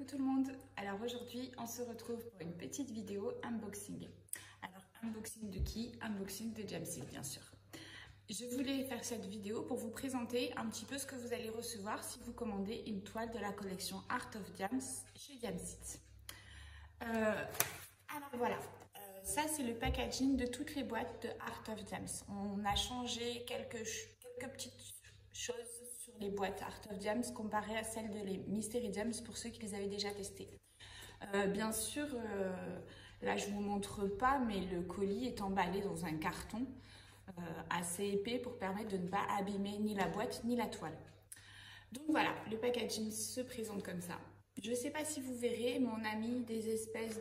tout le monde. Alors aujourd'hui on se retrouve pour une petite vidéo unboxing. Alors unboxing de qui? Unboxing de Jamseed bien sûr. Je voulais faire cette vidéo pour vous présenter un petit peu ce que vous allez recevoir si vous commandez une toile de la collection Art of Jams chez Jamseed. Alors voilà, ça c'est le packaging de toutes les boîtes de Art of Jams. On a changé quelques petites choses sur les boîtes Art of Jams comparées à celles de les Mystery Jams pour ceux qui les avaient déjà testées. Bien sûr, là je vous montre pas, mais le colis est emballé dans un carton assez épais pour permettre de ne pas abîmer ni la boîte ni la toile. Donc voilà, le packaging se présente comme ça. Je ne sais pas si vous verrez, mais on a mis des espèces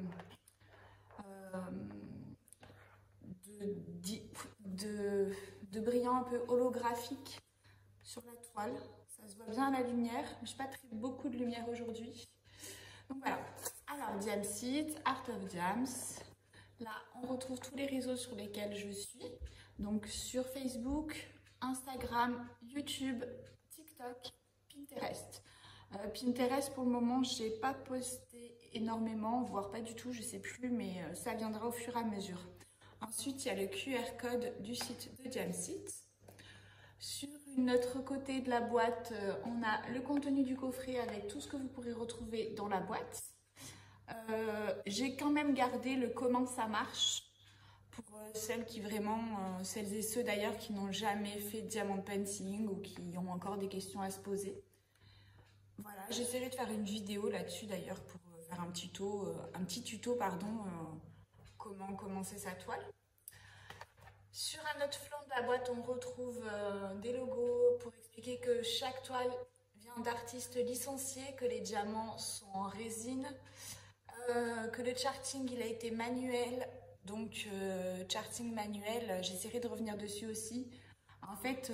de brillants un peu holographiques sur la toile. Ça se voit bien à la lumière, mais je n'ai pas très beaucoup de lumière aujourd'hui. Donc voilà. Alors Jamseed, Art of Jams. Là, on retrouve tous les réseaux sur lesquels je suis. Donc sur Facebook, Instagram, YouTube, TikTok, Pinterest. Pinterest, pour le moment, je n'ai pas posté énormément, voire pas du tout, je ne sais plus, mais ça viendra au fur et à mesure. Ensuite, il y a le QR code du site de Jamseed. Sur notre côté de la boîte, on a le contenu du coffret avec tout ce que vous pourrez retrouver dans la boîte. J'ai quand même gardé le comment ça marche pour celles et ceux d'ailleurs qui n'ont jamais fait de diamond painting ou qui ont encore des questions à se poser. Voilà, j'essaierai de faire une vidéo là-dessus d'ailleurs pour faire un petit tuto, comment commencer sa toile. Sur un autre flanc de la boîte, on retrouve des logos pour expliquer que chaque toile vient d'artistes licenciés, que les diamants sont en résine, que le charting il a été manuel. Donc charting manuel, j'essaierai de revenir dessus aussi. En fait,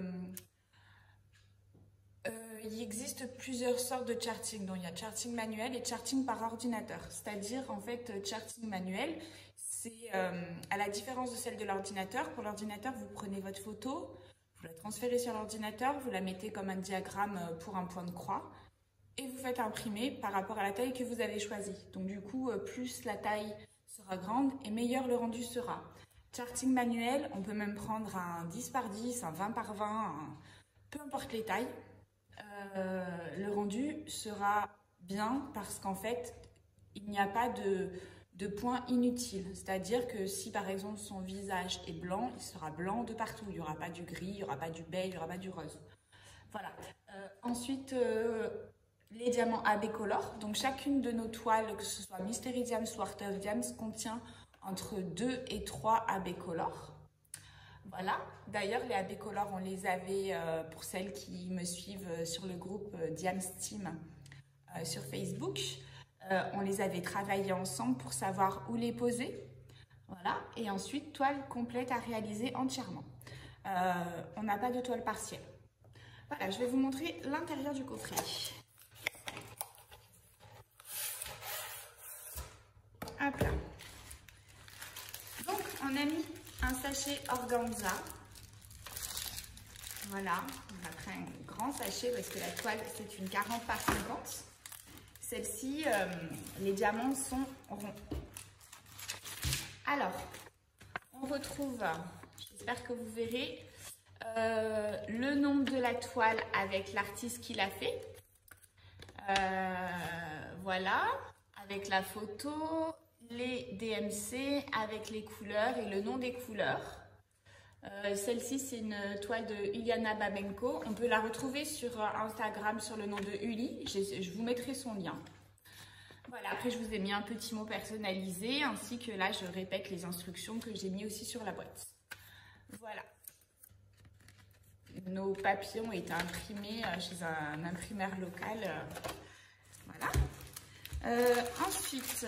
il existe plusieurs sortes de charting. Donc il y a charting manuel et charting par ordinateur. C'est-à-dire en fait charting manuel, c'est à la différence de celle de l'ordinateur. Pour l'ordinateur, vous prenez votre photo, vous la transférez sur l'ordinateur, vous la mettez comme un diagramme pour un point de croix et vous faites imprimer par rapport à la taille que vous avez choisie. Donc du coup, plus la taille sera grande et meilleur le rendu sera. Charting manuel, on peut même prendre un 10 par 10, un 20 par 20, peu importe les tailles. Le rendu sera bien parce qu'en fait, il n'y a pas de points inutiles. C'est-à-dire que si par exemple son visage est blanc, il sera blanc de partout. Il n'y aura pas du gris, il n'y aura pas du beige, il n'y aura pas du rose. Voilà. Ensuite, les diamants AB Color. Donc chacune de nos toiles, que ce soit Mystery Jams ou Art of Jams, contient entre 2 et 3 AB Color. Voilà. D'ailleurs, les AB Color, on les avait, pour celles qui me suivent sur le groupe Jams Team sur Facebook, on les avait travaillés ensemble pour savoir où les poser. Voilà. Et ensuite, toile complète à réaliser entièrement. On n'a pas de toile partielle. Voilà, je vais vous montrer l'intérieur du coffret. Hop là. Donc, on a mis un sachet organza. Voilà, on a pris un grand sachet parce que la toile, c'est une 40 par 50. Celle-ci, les diamants sont ronds. Alors, on retrouve, j'espère que vous verrez, le nom de la toile avec l'artiste qui l'a fait. Voilà, avec la photo, les DMC avec les couleurs et le nom des couleurs. Celle-ci, c'est une toile de Uliana Bamenko. On peut la retrouver sur Instagram sur le nom de Uli. Je vous mettrai son lien. Voilà, après je vous ai mis un petit mot personnalisé, ainsi que là, je répète les instructions que j'ai mis aussi sur la boîte. Voilà. Nos papiers ont été imprimés chez un imprimeur local. Voilà. Ensuite,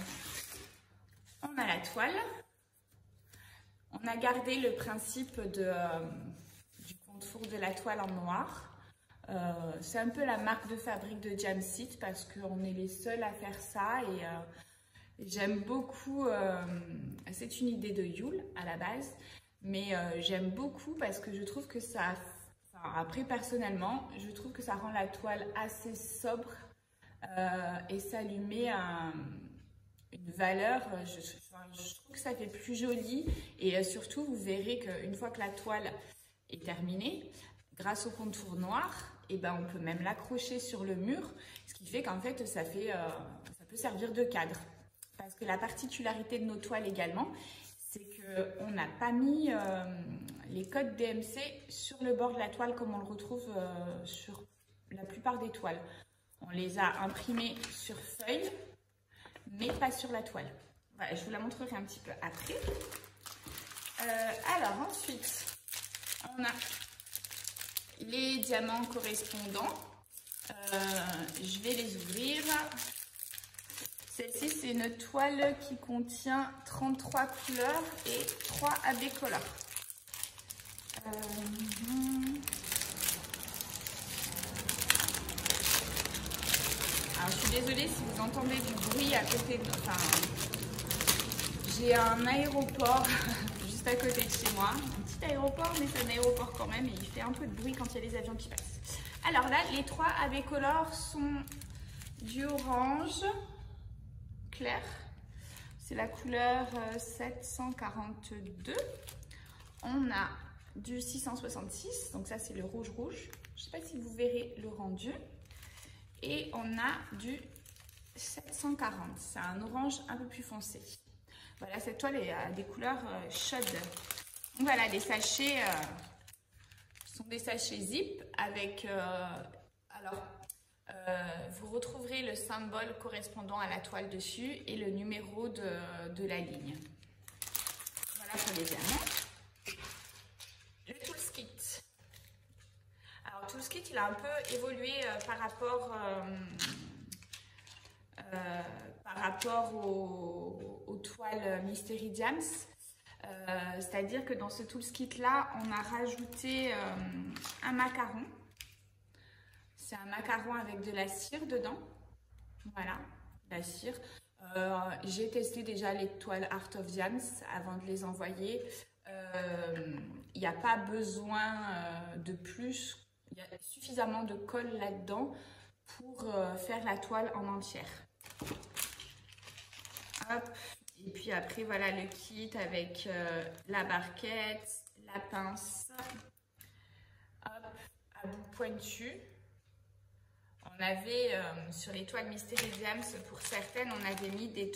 on a la toile. On a gardé le principe du contour de la toile en noir. C'est un peu la marque de fabrique de Jamseed parce qu'on est les seuls à faire ça et j'aime beaucoup. C'est une idée de Yule à la base, mais j'aime beaucoup parce que je trouve que ça. Enfin, après, personnellement, je trouve que ça rend la toile assez sobre et ça lui met une valeur, je trouve que ça fait plus joli et surtout vous verrez qu'une fois que la toile est terminée, grâce au contour noir, et ben on peut même l'accrocher sur le mur, ce qui fait qu'en fait ça peut servir de cadre. Parce que la particularité de nos toiles également, c'est qu'on n'a pas mis les codes DMC sur le bord de la toile comme on le retrouve sur la plupart des toiles. On les a imprimés sur feuille, mais pas sur la toile. Voilà, je vous la montrerai un petit peu après. Alors ensuite, on a les diamants correspondants. Je vais les ouvrir. Celle-ci, c'est une toile qui contient 33 couleurs et 3 AB colors. Alors, je suis désolée si vous entendez du bruit à côté de... j'ai un aéroport juste à côté de chez moi. Un petit aéroport, mais c'est un aéroport quand même et il fait un peu de bruit quand il y a les avions qui passent. Alors là, les 3 AB colors sont du orange clair. C'est la couleur 742. On a du 666, donc ça c'est le rouge. Je ne sais pas si vous verrez le rendu. Et on a du 740, c'est un orange un peu plus foncé. Voilà, cette toile a des couleurs chaudes. Donc voilà, les sachets sont des sachets zip avec... vous retrouverez le symbole correspondant à la toile dessus et le numéro de la ligne. Voilà pour les diamants. Le Toolskit. Alors, Toolskit, il a un peu évolué par rapport aux toiles Mystery Jams. C'est-à-dire que dans ce Toolskit-là, on a rajouté un macaron. C'est un macaron avec de la cire dedans. Voilà, la cire. J'ai testé déjà les toiles Art of Jams avant de les envoyer. Il n'y a pas besoin de plus. Il y a suffisamment de colle là-dedans pour faire la toile en entière. Hop. Et puis après, voilà le kit avec la barquette, la pince, hop, à bout pointu. On avait, sur les toiles Mystery Jams, pour certaines, on avait mis des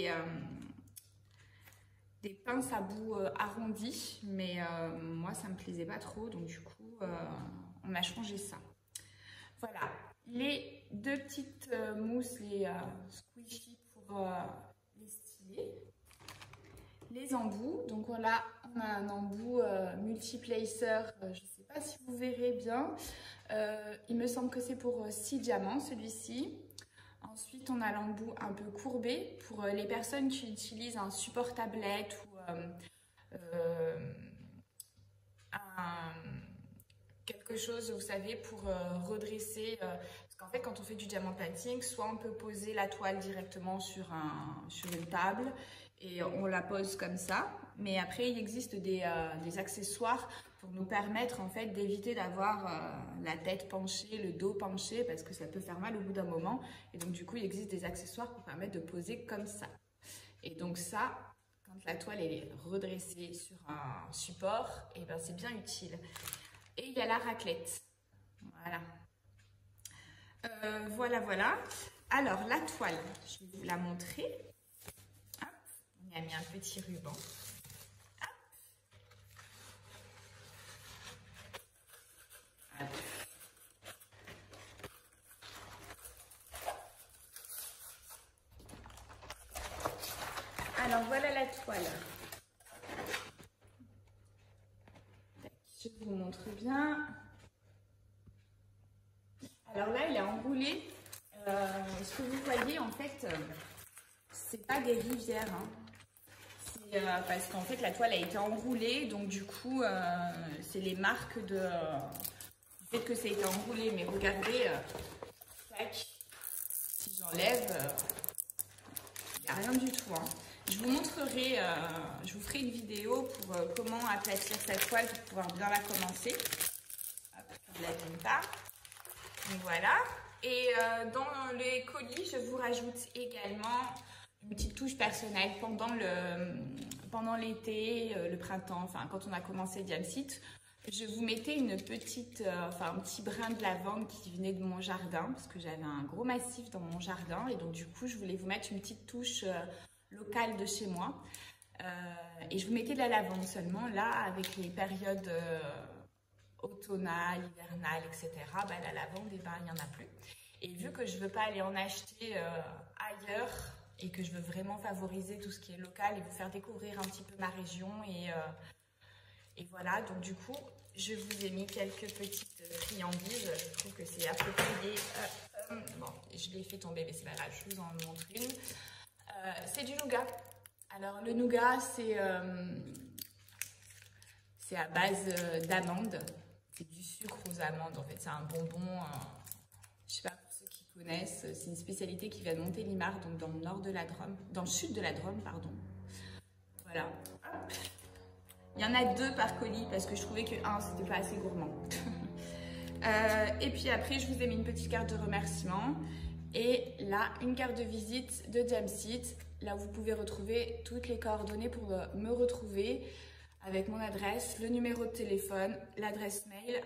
pinces à bout arrondi, mais moi, ça ne me plaisait pas trop, donc du coup, on a changé ça. Voilà, les deux petites mousses, les squishy pour les styler. Les embouts, donc voilà, on a un embout multiplacer, je ne sais pas si vous verrez bien. Il me semble que c'est pour 6 diamants celui-ci. Ensuite, on a l'embout un peu courbé pour les personnes qui utilisent un support tablette ou quelque chose, vous savez, pour redresser. Parce qu'en fait, quand on fait du diamant plating, soit on peut poser la toile directement sur une table et on la pose comme ça. Mais après, il existe des accessoires pour nous permettre en fait d'éviter d'avoir la tête penchée, le dos penché, parce que ça peut faire mal au bout d'un moment. Et donc du coup, il existe des accessoires pour permettre de poser comme ça. Et donc ça, quand la toile est redressée sur un support, et ben c'est bien utile. Et il y a la raclette. Voilà. Voilà. Alors la toile, je vais vous la montrer. Hop, on y a mis un petit ruban. Alors voilà la toile. Je vous montre bien. Alors là, il est enroulé. Ce que vous voyez, en fait, c'est pas des rivières. Hein. C'est parce qu'en fait, la toile a été enroulée. Donc du coup, c'est les marques du fait que ça a été enroulé. Mais regardez, tac, si j'enlève, il n'y a rien du tout. Hein. Je vous montrerai, je vous ferai une vidéo pour comment aplatir cette toile pour pouvoir bien la commencer. Hop, je ne l'abîme pas. Donc voilà. Et dans les colis, je vous rajoute également une petite touche personnelle pendant l'été, le printemps, enfin quand on a commencé Diamsite. Je vous mettais une petite, un petit brin de lavande qui venait de mon jardin parce que j'avais un gros massif dans mon jardin et donc du coup je voulais vous mettre une petite touche locale de chez moi. Et je vous mettais de la lavande seulement. Là, avec les périodes automnales, hivernales, etc., bah, la lavande, eh ben, il n'y en a plus. Et vu que je ne veux pas aller en acheter ailleurs et que je veux vraiment favoriser tout ce qui est local et vous faire découvrir un petit peu ma région et voilà, donc du coup, je vous ai mis quelques petites friandises. Je trouve que c'est approprié. Bon, je l'ai fait tomber, mais c'est pas grave, je vous en montre une. C'est du nougat. Alors, le nougat, c'est à base d'amandes. C'est du sucre aux amandes, en fait. C'est un bonbon, je sais pas pour ceux qui connaissent, c'est une spécialité qui vient de Montélimar, donc dans le nord de la Drôme, dans le sud de la Drôme, pardon. Voilà. Hop. Il y en a 2 par colis parce que je trouvais que 1 c'était pas assez gourmand. Et puis après, je vous ai mis une petite carte de remerciement et là, une carte de visite de Diamsite. Là, vous pouvez retrouver toutes les coordonnées pour me retrouver avec mon adresse, le numéro de téléphone, l'adresse mail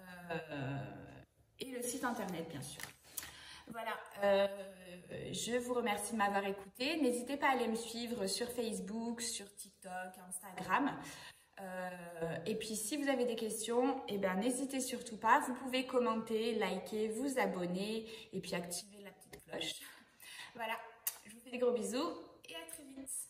et le site internet, bien sûr. Voilà, je vous remercie de m'avoir écouté. N'hésitez pas à aller me suivre sur Facebook, sur TikTok, Instagram. Et puis si vous avez des questions, eh ben, n'hésitez surtout pas. Vous pouvez commenter, liker, vous abonner et puis activer la petite cloche. Voilà, je vous fais des gros bisous et à très vite.